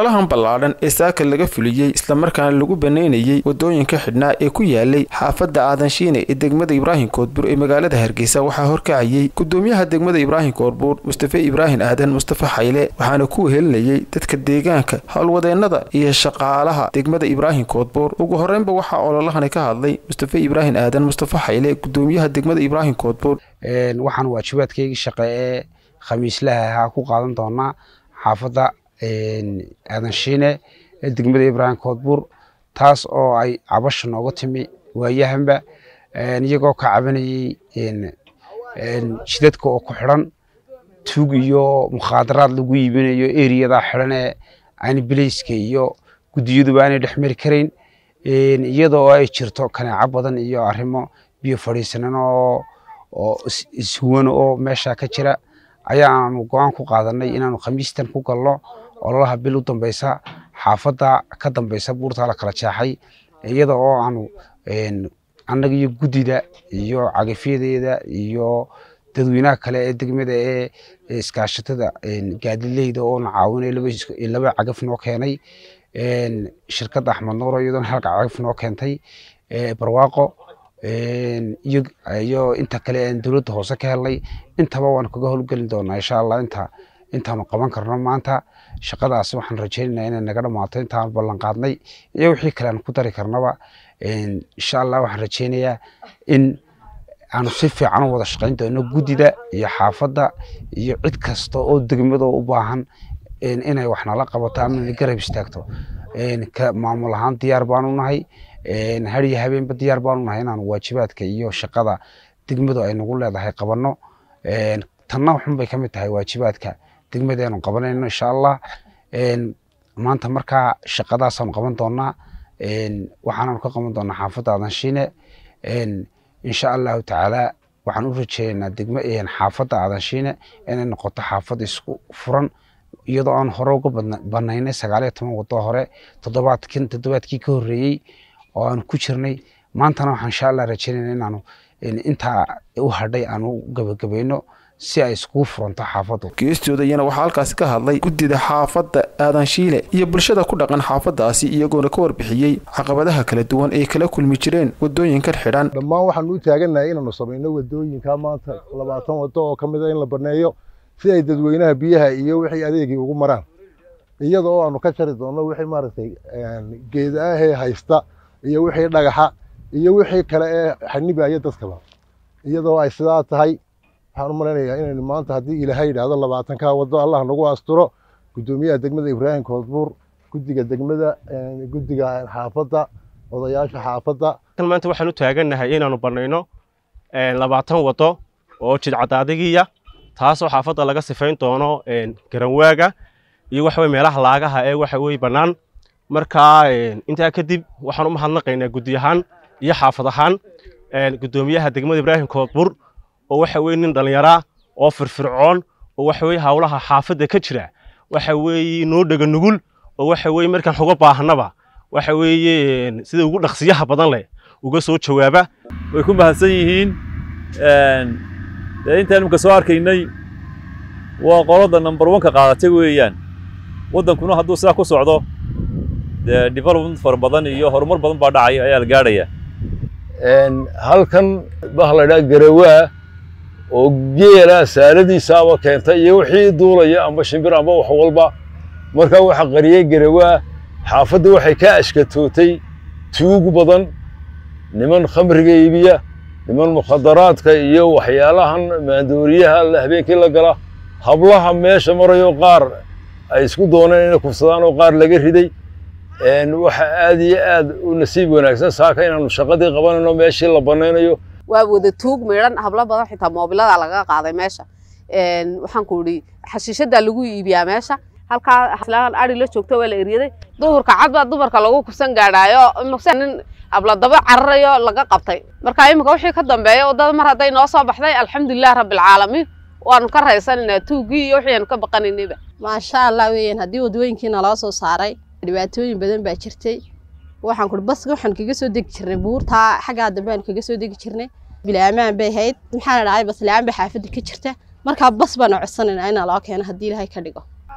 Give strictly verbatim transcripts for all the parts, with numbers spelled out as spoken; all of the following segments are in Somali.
ololahan ballaaran ee saaka laga fuliyay isla markaana lagu baneynayay wadooyinka xidhnaa ee ku yaalay xaafadda Aadan Shiine ee degmada Ibraahim Koodbuur ee magaalada Hargeysa waxaa horkacayay gudoomiyaha degmada Ibraahim Koodbuur Mustafa Ibraahim Aadan Mustafa Xayle waxaana ku helinayay dadka deegaanka hawlwadeennada iyo shaqaalaha degmada Ibraahim Koodbuur ugu horeynba waxaa ololahan ka hadlay Mustafa Ibraahim Aadan Mustafa Xayle gudoomiyaha degmada Ibraahim Koodbuur een waxaan waajibaadkayga shaqeeye khamiislaha ku qaadan doonaa xaafadda Aadan Shiine ee degmada Ibraahim Koodbuur taas oo ay cabasho nooga timi waayahanba iyagoo ka cabanayay jidadka oo ku xiran tuug iyo mukhaadaraad lagu iibinayo eriyada xiran ee aan bilayska iyo gudiyadu baan dhexmari kareyn iyadoo ay jirto kanaaca badan iyo arrimo biyo fadhiisanan oo oo ishuwan oo meesha ka jira ayaanu go'aan ku qaadanay inaanu khamiistan ku galno ololaha bil u dambaysa xaafadda ka dambaysa buurta la kala jeexay iyada oo aanu annaga iyo gudida iyo cagafyadeeda iyo dadweynaha kale ee degmada ee iskaashatada gaadileyda oo caawinay laba laba cagaf noo keenay shirkadda Axmed Nuur iyadoo halka cagaf noo keentay barwaaqo iyo iyo inta kale ee dawladda hoose ka helay intaba waan kaga howlgelin doonaa insha Allah inta intaanu qaban karno maanta shaqadaas waxaan rajaynaynaa inay naga dhamaato intaan ballan qaadnay iyo wixii kale aan ku dari karnaba insha Allah waxaan rajaynayaa in aanu si fiican wada shaqayn doono gudida iyo xaafadda iyo cid kasta oo degmada u baahan inay wax nala qabato ama garab istaagto ka maamul ahaan diyaar baan u nahay hariya habeenba diyaar baan u nahay inaan waajibaadka iyo shaqada degmadu ay nagu leedahay qabanno tanna waxun bay ka mid tahay waajibaadka degmadeenu qabanayno insha Allah maanta markaa shaqadaas aan qaban doonaa waxaan ka qaban doonaa xaafadda Aadan Shiine insha Allah taala waxaan u rajaynaynaa degmo ee xaafadda Aadan Shiine inay noqoto xaafad isku furan iyadoo aan hore uga banaynay sagaal iyo toban wado hore toddobaadkii toddobaadkii ka horeeyay oo aan ku jirnay maantana waxaan insha Allah rajaynaynaa inaanu inta u hadhay aanu gabagabayno si ay isku furanto xaafaddu geestooda iyana waxa halkaas ka hadlay gudida xaafadda Aadan Shiine iyo bulshada ku dhaqan xaafaddaasi iyagoona ka warbixiyay caqabadaha kala duwan ee kala kulmi jireen wadooyinka xidhan dhammaan waxaan u taaganahay inaanu sameeyno wadooyinka maanta labaatan wado oo kamid ah in la baneeyo si ay dadweynaha biyaha iyo wixii adeegii ugu maraan iyadoo aanu ka jari doono wixii maaragtay geedaha haysta iyo wixii dhagaxa iyo wixii kale ee xanibaya dadkaba iyadoo ay sidaa tahay waxaan u maleynayaa in maanta haddii Ilaahay yiraahdo labaatan ka wado Allah nagu asturo gudoomiyaha degmada Ibraahim Koodbuur gudiga degmada gudiga xaafadda odayaasha xaafadda kan maanta waxaan u taaganahay inaanu baneyno labaatan wado oo jid cadaadigiya taas oo xaafadda laga sifayn doono garanwaaga iyo waxa way meelaha laagaha ee waxa way banaan marka inta kadib waxaan u mahadnaqaynaa gudiyahan iyo xaafadahan gudoomiyaha degmada Ibraahim Koodbuur oo waxa weey nin dhalinyaro oo firfircoon oo waxa weey hawlaha xaafadda ka jira waxa weey noo dhaga nugul oo waxa weey markaan xoga baahnaba waxa weey sida ugu dhaqsiyaha badan leh uga soo jawaaba way ku mahadsan yihiin ee intaan ka soo arkaynay waa qolada number one ka qaadatay weeyaan wadankuna hadduu sidaa ku socdo development far badan iyo horumar badan baa dhacay ayaa la gaaraya halkan bahlayda garawaa oo geela saaladiisa aba keentay iyo wixii duulaya amba shimbir amba wax walba marka waxa qariyay garawaa xaafadda waxay ka ashkatootay tuug badan niman khamriga iibiya niman mukhadaraadka iyo waxyaalahan maandooriyaha la habeenkii la gala hablaha meesha marayo qaar ay isku dooneen inay kufsadaan oo qaar laga riday waxa aad iyo aad u nasiib wanaagsan saaka inaanu shaqadii qabanayno meeshii la baneynayo waa wada tuug meeran habla badan xitaa moobilada laga qaaday meesha een waxaan ku yiri xashiishada lagu iibiyaa meesha halka aslaan ari la joogto waa la eriyaday duhurka cad baa dumarka lagu kufsan gaadhayo maqsan habla daba cararayo laga qabtay marka imika wixii ka dambeeyay oo dad mar haday noo soo baxday alxamdulillah rabbil caalamiin waan ka raysanina tuugii iyo wixii aan ka baqanaynayba ma sha Allah weeyaan hadii wadooyinkiina la soo saaray dhibaatooyin badan baa jirtay waxaan ku bas waxaan kaga soo degi jirnay buurta xaga dambaan kaga soo degi jirnay bilaamaan bay hayd maxaan dhacay bas laan ba xaafadda ka jirta marka bas baan codsanayna in la keeno hadii Ilaahay ka dhigo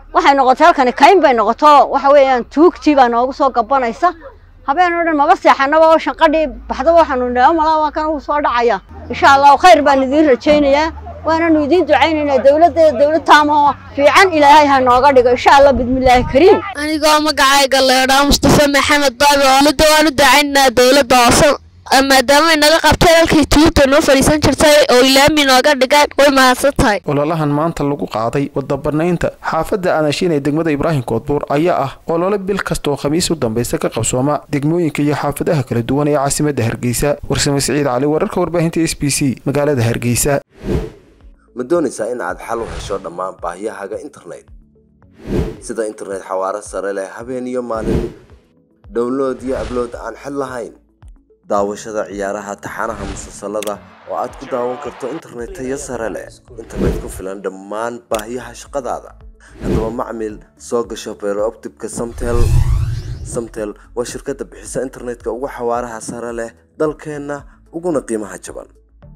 waxay noqotay halkan kayn bay noqoto waxa weeyaan tuugtii baa noogu soo gabanaysa habeen oo dhan maba seexanaba oo shanqadhi baxdo waxaanu dhaw malaa waa kan uu soo dhacaya insha Allah khayr baan idin rajaynayaa waana nu idin ducaynaynaa dawladda dawlad taamo fiican ilaahay ha nooga dhigo insha Allah bidmillaahi kariim anigoo magacayga leeyahay Mustafa Maxamed Baabi oo la dawaan u ducaynaa dawladda hoose maadaama inaga qabtay halkii tuurta noo fariisan jirtay oo ilaami nooga dhigay way mahadsantahay ololahan maanta lagu qaaday wada barnaynta xaafadda Aanashiin ee degmada Ibraahim Koodbuur ayaa ah olole bil kasta oo khamiis u dambaysa ka qabsooma degmooyinka iyo xaafadaha kala duwan ee caasimadda Hargeysa Warsame Saciid Cali wararka warbaahinta S B C magaalada Hargeysa ma doonaysaa in aad xal u hesho dhammaan baahiyahaaga internet sida internet xawaare sare leh habeen iyo maalin download iyo upload aan xal lahayn daawashada ciyaaraha taxanaha musalsalada oo aad ku daawan karto internet tayo sare leh internet ku filan dhammaan baahiyaha shaqadaada hadaba macmiil soo gasho fiber optic-ka Samtel Samtel waa shirkadda bixisa internetka ugu xawaaraha sare leh dalkeena uguna qiimaha jaban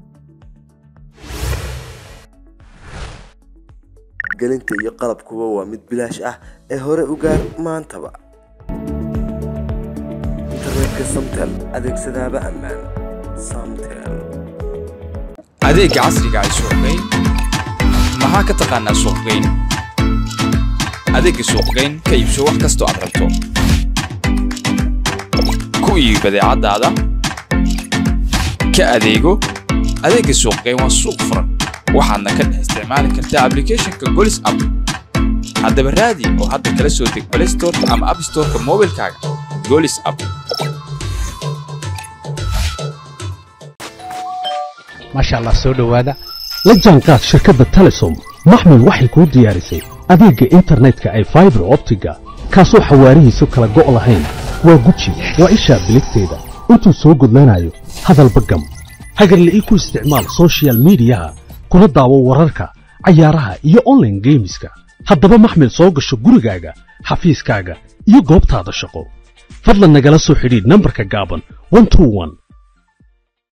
gelinta iyo qalabkuba waa mid bilaash ah ee hore u gaar maantaba Samtel adeegsadaaba ammaan Samtel adeeg casriga ah suuqgeyn maxaa ka taqaanaa suuqgeyn adeeg suuqgeyn ka iibso wax kasta oo aad rabto ku iib badeecadaada ka adeego adeeg suuqgeyn waa suuq furan waxaadna ka isticmaali kartaa application-ka Golis app haddaba raadi oo hadda kala soo deg Play Store ama App Store-ka mobilkaaga Golis app ما شاء الله سو دhowaada la jaanqaad shirkadda Telesom maxmil waxay ku diyaarisay adeegga internetka ay fiber optiga kaasoo xawaarihiisu kala go' lahayn waa guji waa isha biligteeda intuu soo gudlanayo hadalba gam hagarle ku isticmaal social media kuna daawo wararka ciyaaraha iyo online gameska haddaba maxmil soo gasho gurigaaga xafiiskaaga iyo goobtaada shaqo fadlan nagala soo xidhiidh nambarka gaaban one two one